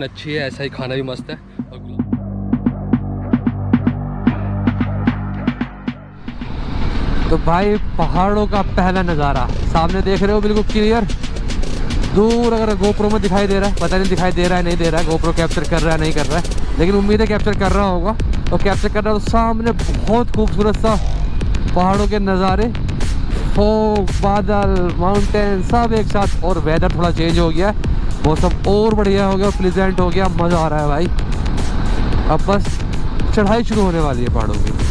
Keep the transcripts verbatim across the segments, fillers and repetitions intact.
अच्छी है, ऐसा ही खाना भी मस्त है। और तो भाई पहाड़ों का पहला नज़ारा सामने देख रहे हो, बिल्कुल क्लियर। दूर अगर गोप्रो में दिखाई दे रहा है, पता नहीं दिखाई दे रहा है नहीं दे रहा है, गोप्रो कैप्चर कर रहा है नहीं कर रहा है, लेकिन उम्मीद है कैप्चर कर रहा होगा। और कैप्चर कर रहा है तो सामने बहुत खूबसूरत सा पहाड़ों के नज़ारे, फोग, बादल, माउंटेन सब एक साथ। और वेदर थोड़ा चेंज हो गया, मौसम और बढ़िया हो गया, प्लेजेंट हो गया, मज़ा आ रहा है भाई। अब बस चढ़ाई शुरू होने वाली है पहाड़ों की।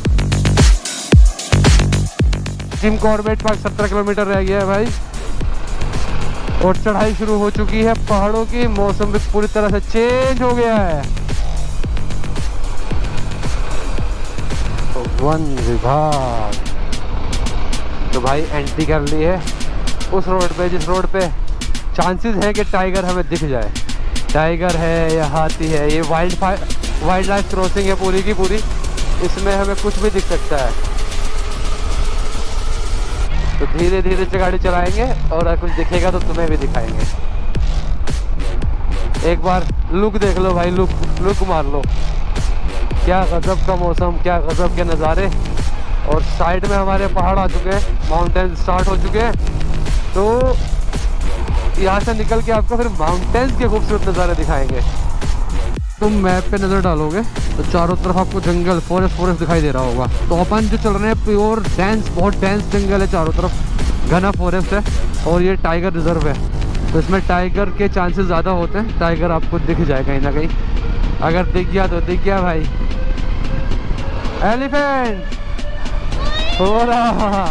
जिम कॉर्बेट पार्क सत्तर किलोमीटर रह गया है भाई, और चढ़ाई शुरू हो चुकी है पहाड़ों की। मौसम भी पूरी तरह से चेंज हो गया है। तो वन विभाग तो भाई एंट्री कर ली है उस रोड पे जिस रोड पे चांसेस है कि टाइगर हमें दिख जाए। टाइगर है या हाथी है, ये वाइल्ड वाइल्ड लाइफ क्रॉसिंग है पूरी की पूरी, इसमें हमें कुछ भी दिख सकता है। तो धीरे धीरे से गाड़ी चलाएंगे और अगर कुछ दिखेगा तो तुम्हें भी दिखाएंगे। एक बार लुक देख लो भाई, लुक लुक मार लो। क्या गजब का मौसम, क्या गजब के नज़ारे। और साइड में हमारे पहाड़ आ चुके हैं, माउंटेन स्टार्ट हो चुके हैं। तो यहाँ से निकल के आपको फिर माउंटेन्स के खूबसूरत नज़ारे दिखाएंगे। तुम मैप पे नज़र डालोगे तो चारों तरफ आपको जंगल, फॉरेस्ट फॉरेस्ट दिखाई दे रहा होगा। तो अपन जो चल रहे हैं प्योर डेंस, बहुत डेंस जंगल है, चारों तरफ घना फॉरेस्ट है। और ये टाइगर रिजर्व है, तो इसमें टाइगर के चांसेस ज़्यादा होते हैं। टाइगर आपको दिख जाए कहीं ना कहीं, अगर दिख गया तो दिख गया भाई। एलिफेंट हो रहा,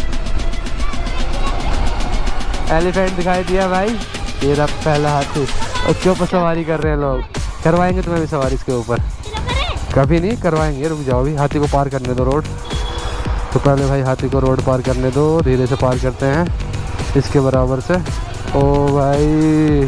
एलिफेंट दिखाई दिया भाई, तेरा पहला हाथी। और क्यों पर सवारी कर रहे हैं लोग, करवाएंगे तुम्हें भी सवारी इसके ऊपर। कभी नहीं करवाएंगे, रुक जाओ भी, हाथी को पार करने दो रोड। तो पहले भाई हाथी को रोड पार करने दो, धीरे से पार करते हैं इसके बराबर से। ओ भाई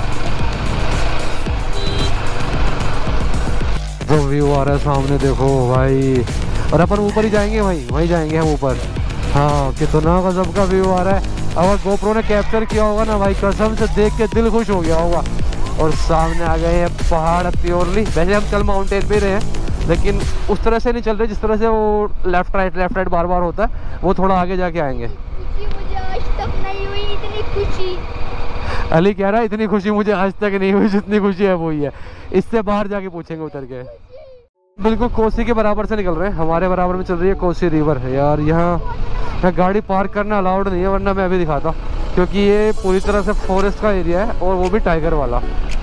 जो व्यू आ रहा है सामने देखो भाई। और अपन ऊपर ही जाएंगे भाई, वहीं जाएंगे हम ऊपर। हाँ कितना गजब का व्यू आ रहा है। अगर गोप्रो ने कैप्चर किया होगा ना भाई, कसम से देख के दिल खुश हो गया होगा। और सामने आ गए हैं पहाड़ प्योरली। वैसे हम चल माउंटेन पे रहे हैं, लेकिन उस तरह से नहीं चल रहे जिस तरह से वो लेफ्ट राइट लेफ्ट राइट बार बार होता है, वो थोड़ा आगे जाके आएंगे। मुझे आज तक नहीं हुई इतनी खुशी। अली कह रहा है इतनी खुशी मुझे आज तक नहीं हुई जितनी खुशी है वो ही है। इससे बाहर जाके पूछेंगे उतर के। बिल्कुल कोसी के बराबर से निकल रहे हैं, हमारे बराबर में चल रही है कोसी रिवर है यार। यहाँ यहाँ गाड़ी पार्क करना अलाउड नहीं है, वरना मैं अभी दिखाता, क्योंकि ये पूरी तरह से फॉरेस्ट का एरिया है और वो भी टाइगर वाला।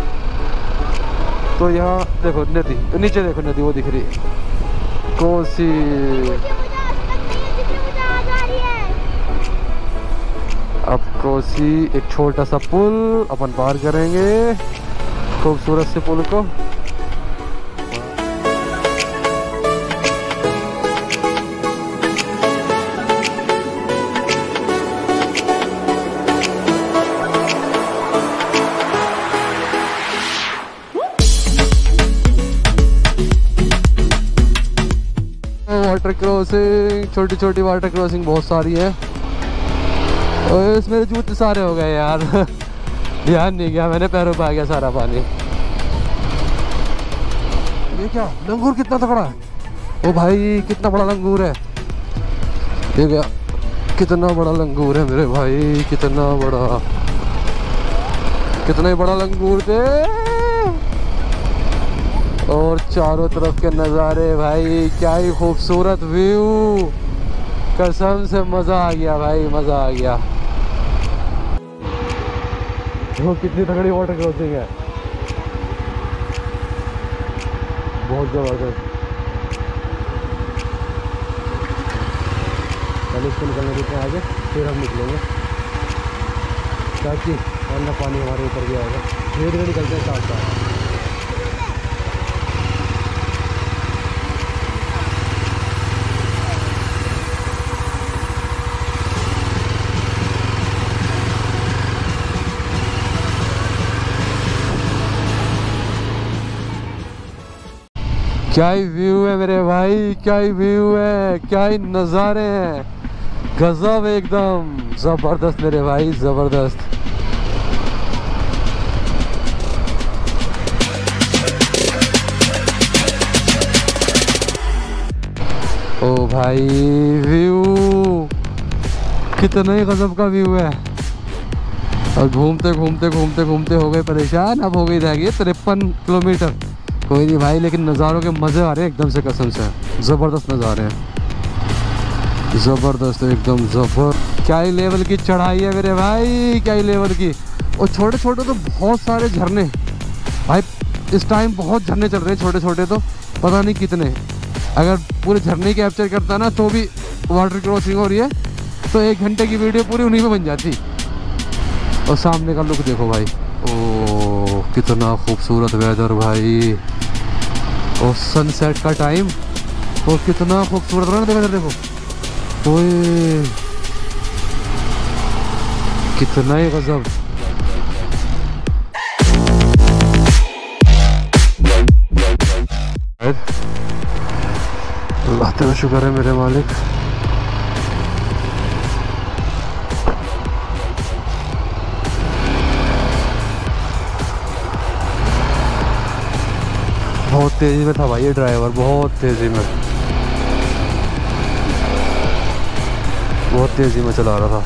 तो यहाँ देखो नदी, नीचे देखो नदी वो दिख रही है, कोसी। अब कोसी एक छोटा सा पुल अपन पार करेंगे, खूबसूरत से पुल को। वाटर क्रॉसिंग, छोटी छोटी वाटर क्रॉसिंग बहुत सारी है। और इसमें जूते सारे हो गए यार ध्यान नहीं गया मैंने, पैरों पे आ गया सारा पानी। ये क्या लंगूर कितना तगड़ा है, ओ भाई कितना बड़ा लंगूर है। ये क्या, कितना बड़ा लंगूर है मेरे भाई, कितना बड़ा, कितना ही बड़ा लंगूर थे। और चारों तरफ के नज़ारे भाई, क्या ही खूबसूरत व्यू, कसम से मज़ा आ गया भाई, मज़ा आ गया। वो कितनी तगड़ी वाटर क्रॉसिंग है, बहुत ज़बरदस्त। पहले इसको निकलने देते हैं आगे, फिर हम निकलेंगे, ताकि वरना पानी हमारे ऊपर गया होगा। धीरे धीरे निकलते हैं साथ साथ। क्या ही व्यू है मेरे भाई, क्या ही व्यू है, क्या ही नज़ारे हैं, गजब एकदम ज़बरदस्त मेरे भाई, ज़बरदस्त। ओ भाई व्यू कितना ही गजब का व्यू है। और घूमते घूमते घूमते घूमते हो गए परेशान। अब हो गई रह गई तिरपन किलोमीटर। कोई नहीं भाई, लेकिन नज़ारों के मज़े आ रहे हैं एकदम से, कसम से ज़बरदस्त नज़ारे हैं, ज़बरदस्त एकदम ज़बर। क्या ही लेवल की चढ़ाई है मेरे भाई, क्या ही लेवल की। और छोटे छोटे तो बहुत सारे झरने भाई, इस टाइम बहुत झरने चल रहे हैं छोटे छोटे, तो पता नहीं कितने। अगर पूरे झरने कैप्चर करता ना तो भी वाटर क्रॉसिंग हो रही है तो एक घंटे की वीडियो पूरी उन्हीं में बन जाती। और सामने का लुक देखो भाई, ओ कितना खूबसूरत वेदर भाई। और सनसेट का टाइम, और कितना खूबसूरत रहा ना वेदर देखो। ओए कितना ही गजब। अल्लाह तेरा शुक्र है मेरे मालिक। बहुत तेजी में था भाई ये ड्राइवर, बहुत तेजी में, बहुत तेजी में चला रहा था।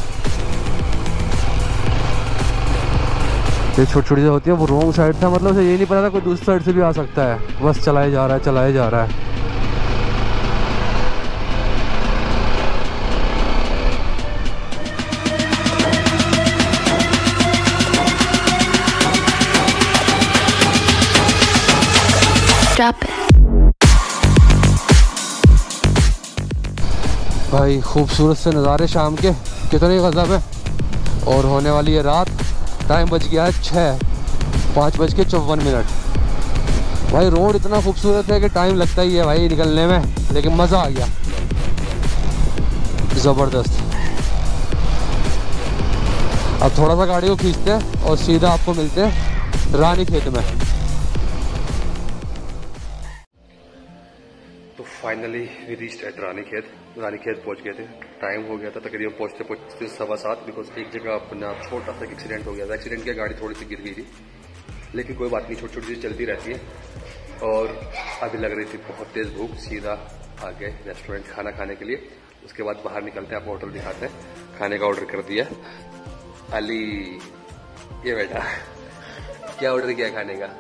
ये छोटी छोटी जो होती है वो रॉन्ग साइड था, मतलब उसे ये नहीं पता था कोई दूसरी साइड से भी आ सकता है, बस चलाए जा रहा है चलाए जा रहा है। भाई खूबसूरत से नज़ारे शाम के, कितने गज़ब है। और होने वाली है रात। टाइम बज गया है छः, पाँच बज के चौवन मिनट। भाई रोड इतना खूबसूरत है कि टाइम लगता ही है भाई निकलने में, लेकिन मज़ा आ गया ज़बरदस्त। अब थोड़ा सा गाड़ी को खींचते हैं और सीधा आपको मिलते हैं रानी खेत में। तो finally we reached at Ranikhet. रानी खेत पहुंच गए थे। टाइम हो गया था तकरीबन पहुंचते पहुंचते सवा सात, बिकॉज एक जगह अपना छोटा सा एक्सीडेंट हो गया था। एक्सीडेंट की गाड़ी थोड़ी सी गिर गई थी, लेकिन कोई बात नहीं, छोटी छोटी चीज़ चलती रहती है। और अभी लग रही थी बहुत तेज़ भूख, सीधा आ गए रेस्टोरेंट खाना खाने के लिए। उसके बाद बाहर निकलते हैं, आपको होटल दिखाते हैं। खाने का ऑर्डर कर दिया अली, ये बेटा क्या ऑर्डर किया खाने का?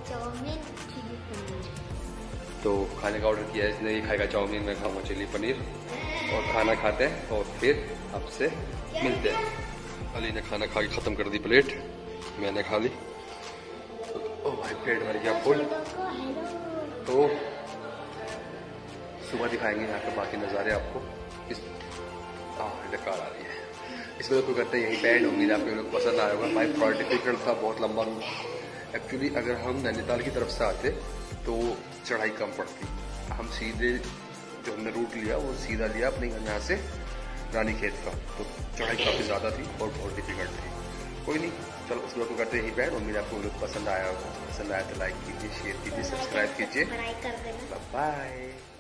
तो खाने का ऑर्डर किया है इसने, ये खाएगा चाउमीन, मैं खाऊंगा चिली पनीर। और खाना खाते हैं और फिर आपसे मिलते हैं। अली ने खाना खा के ख़त्म कर दी प्लेट, मैंने खा ली। ओ भाई पेट भर गया फुल। तो सुबह दिखाएंगे यहाँ के बाकी नज़ारे आपको। इस कार आ रही है, इस वीडियो को करते हैं यहीं पे एंड। उम्मीद है आपको लोग पसंद आया होगा। भाई बहुत डिफिकल्ट था, बहुत लंबा रूट। एक्चुअली अगर हम नैनीताल की तरफ से आते तो चढ़ाई कम पड़ती। हम सीधे जो हमने रूट लिया वो सीधा लिया अपने यहाँ से रानी खेत का, तो चढ़ाई काफ़ी ज़्यादा थी और बहुत डिफिकल्ट थी। कोई नहीं, चलो उस वीडियो को करते हैं यहीं पे। उम्मीद है आपको लोग पसंद आया होगा। पसंद आया तो लाइक कीजिए, शेयर कीजिए, सब्सक्राइब कीजिए। बाय।